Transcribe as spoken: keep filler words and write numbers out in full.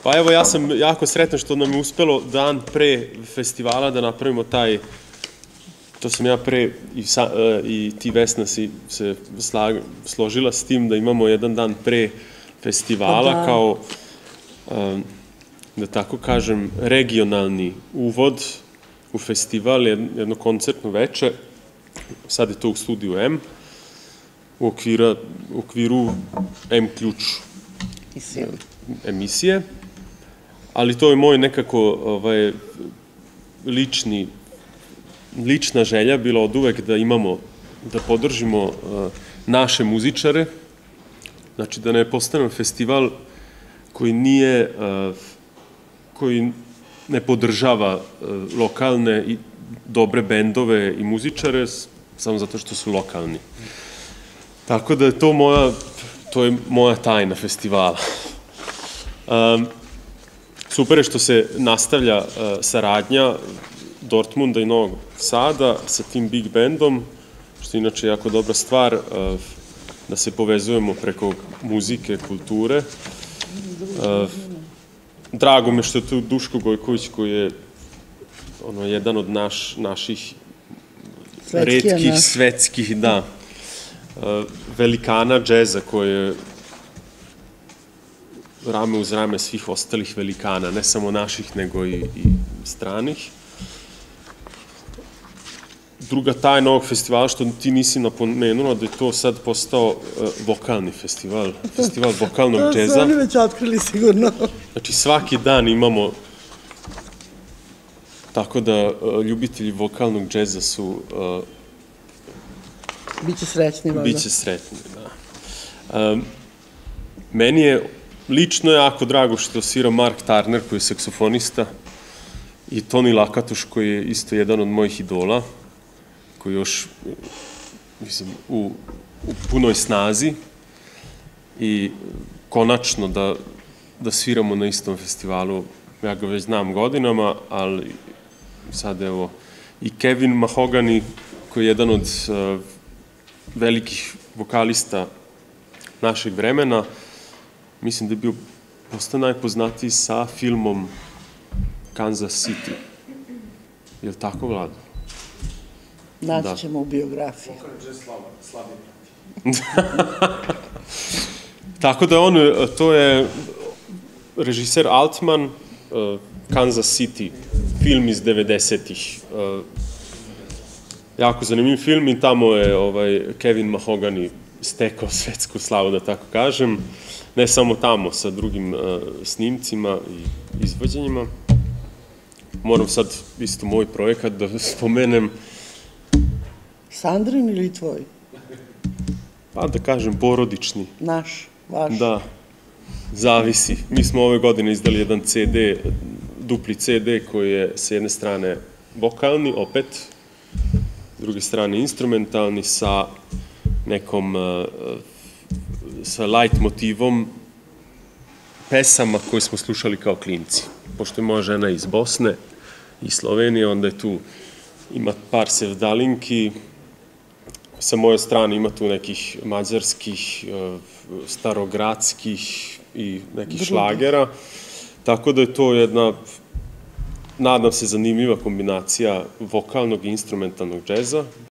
Pa evo, ja sam jako sretan što nam je uspelo dan pre festivala da napravimo taj, to sam ja pre i, sa, i ti Vesna si se slag, složila s tim da imamo jedan dan pre festivala da. kao, da tako kažem, regionalni uvod u festival, jedno koncertno veče. Sad je to u studiju M, u okviru, u okviru M ključ emisije. Ali to je moj nekako ovaj, lični, lična želja bila od uvek da imamo, da podržimo uh, naše muzičare, znači da ne postane festival koji nije, uh, koji ne podržava uh, lokalne i dobre bendove i muzičare samo zato što su lokalni. Tako da je to moja, to je moja tajna festivala. Um, Super je što se nastavlja uh, saradnja Dortmunda i Novog Sada sa tim big bandom, što je inače jako dobra stvar, uh, da se povezujemo preko muzike, kulture. Uh, drago me što je tu Duško Gojković koji je ono, jedan od naš, naših retkih, svetskih, da, uh, velikana džeza koji je rame uz rame svih ostalih velikana, ne samo naših, nego i, i stranih. Druga tajna ovog festivala, što ti nisi napomenula, da je to sad postao uh, vokalni festival, festival vokalnog džeza. To su oni već otkrili sigurno. Znači, svaki dan imamo, tako da uh, ljubitelji vokalnog džeza su... Uh, Biće srećni, valjda. Biće sretni, da. Um, meni je lično je jako drago što svira Mark Turner, koji je saksofonista, i Toni Lakatoš, koji je isto jedan od mojih idola, koji je još, mislim, u, u punoj snazi i konačno da, da sviramo na istom festivalu. Ja ga već znam godinama, ali sad evo i Kevin Mahogany, koji je jedan od uh, velikih vokalista našeg vremena, mislim da je bio postao najpoznatiji sa filmom Kansas City. Je li tako, Vlado? Naći ćemo u biografiji. Tako da on, to je režiser Altman, Kansas City, film iz devedesetih. Jako zanimljiv film i tamo je ovaj, Kevin Mahogany stekao svetsku slavu, da tako kažem. Ne samo tamo, sa drugim uh, snimcima i izvođenjima. Moram sad isto moj projekat da spomenem. Sandrin ili tvoj? Pa da kažem, porodični. Naš, vaš. Da, zavisi. Mi smo ove godine izdali jedan ce de, dupli ce de koji je sa jedne strane vokalni, opet, s druge strane instrumentalni, sa nekom uh, sa light motivom pesama koje smo slušali kao klinci. Pošto je moja žena iz Bosne i Slovenije, onda je tu, ima par sevdalinki, sa moje strane ima tu nekih mađarskih, starogradskih i nekih šlagera. Tako da je to jedna, nadam se, zanimljiva kombinacija vokalnog i instrumentalnog džeza.